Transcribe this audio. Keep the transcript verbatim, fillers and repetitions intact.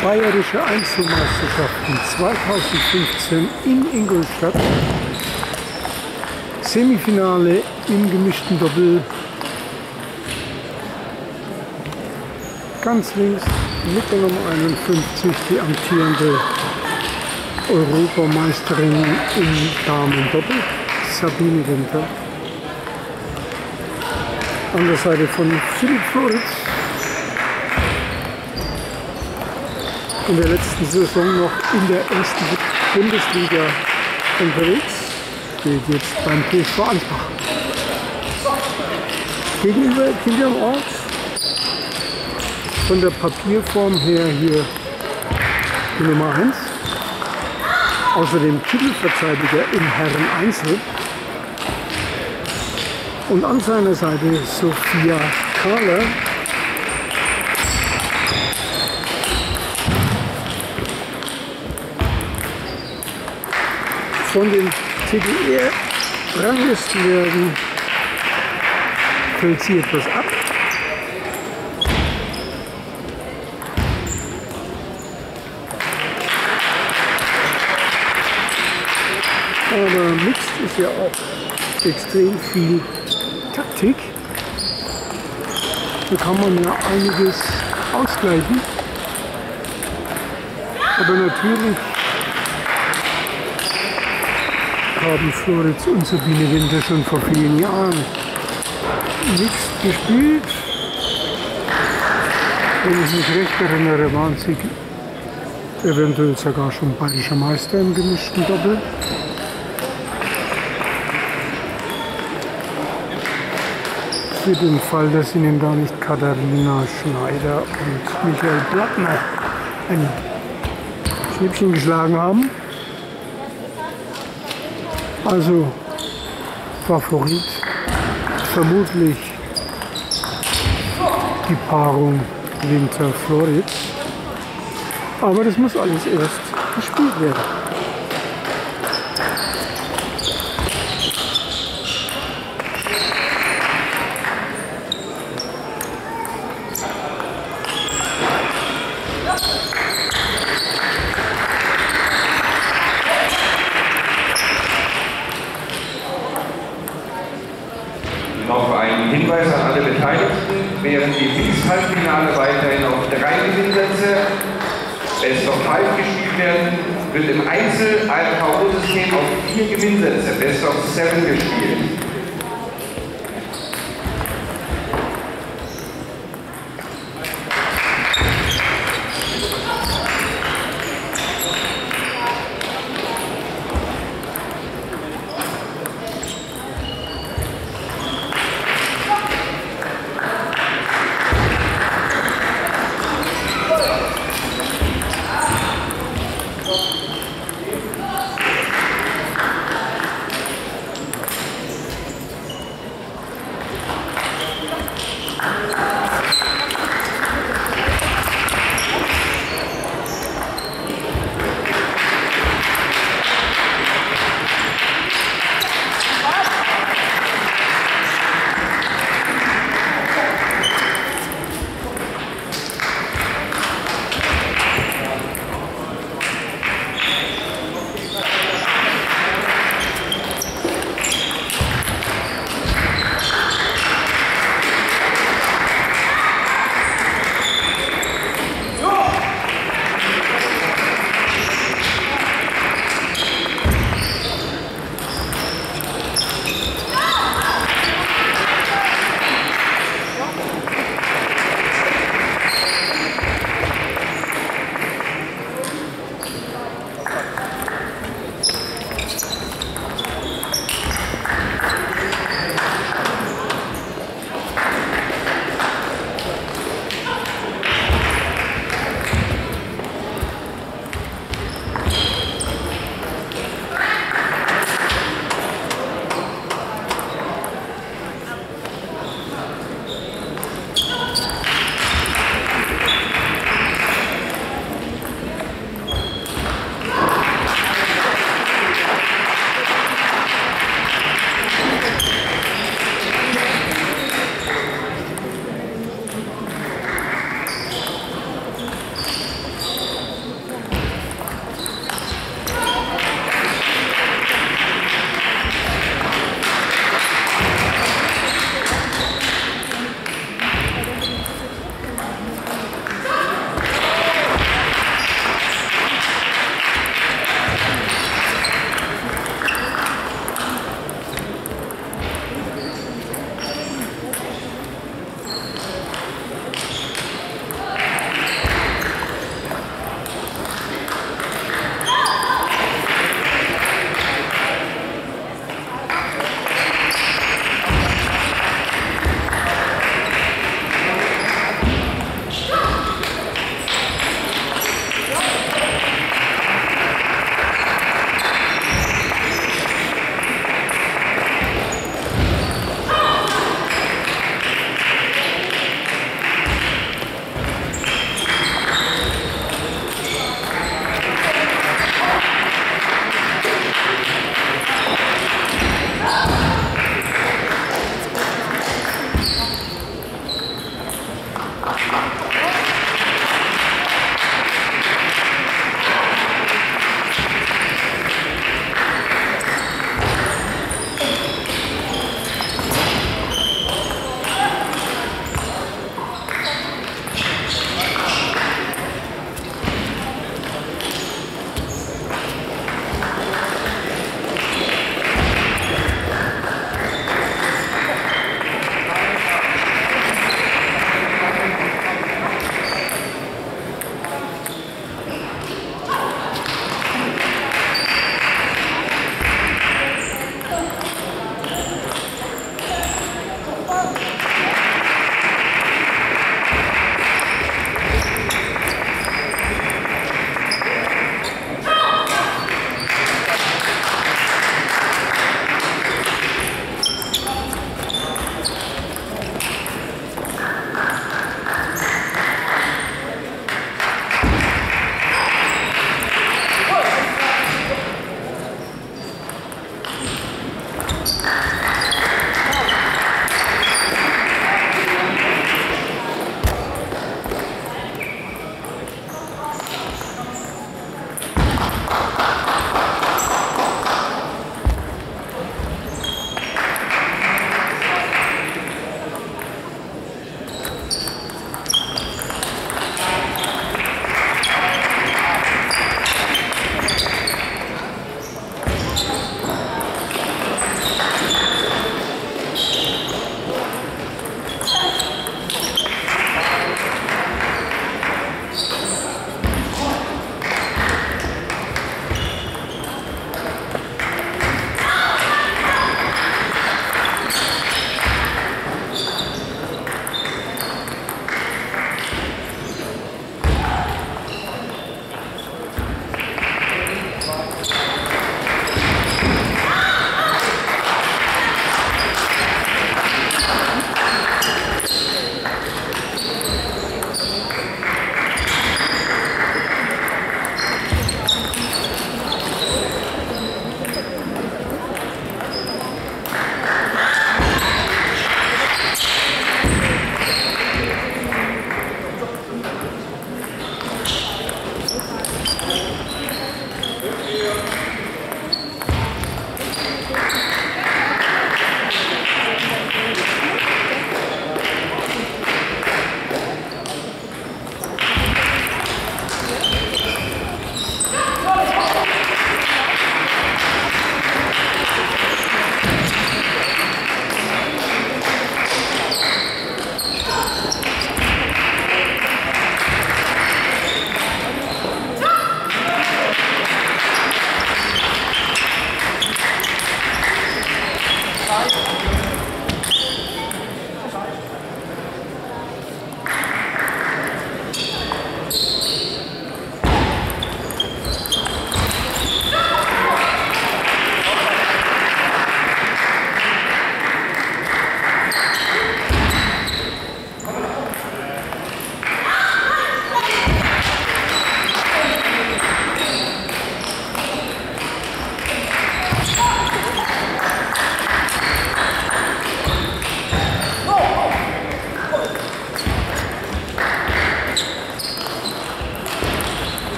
Bayerische Einzelmeisterschaften zweitausendfünfzehn in Ingolstadt. Semifinale im gemischten Doppel. Ganz links mit der Nummer einundfünfzig die amtierende Europameisterin im Damen-Doppel, Sabine Winter. An der Seite von Philipp Floritz. In der letzten Saison noch in der ersten Bundesliga unterwegs, steht jetzt beim T S V Ansbach. Gegenüber Kilian Ort, von der Papierform her hier die Nummer eins, außerdem Titelverteidiger im Herren-Einzel. Und an seiner Seite Sophia Kahler, von den T D R-Ranglistenwerten fällt sie etwas ab. Aber Mixed ist ja auch extrem viel Taktik. Da kann man ja einiges ausgleichen. Aber natürlich haben Floritz und Sabine Winter schon vor vielen Jahren Mixed gespielt. Wenn ich mich recht erinnere, waren sie eventuell sogar schon bayerischer Meister im gemischten Doppel. Für den Fall, dass Ihnen da nicht Katharina Schneider und Michael Plattner ein Schnippchen geschlagen haben. Also Favorit vermutlich die Paarung Winter-Floritz. Aber das muss alles erst gespielt werden. Noch ein Hinweis an alle Beteiligten, während die Mixed-Halbfinale weiterhin auf drei Gewinnsätze Best of Five gespielt werden, wird im Einzel ein K O-System auf vier Gewinnsätze Best of Seven gespielt.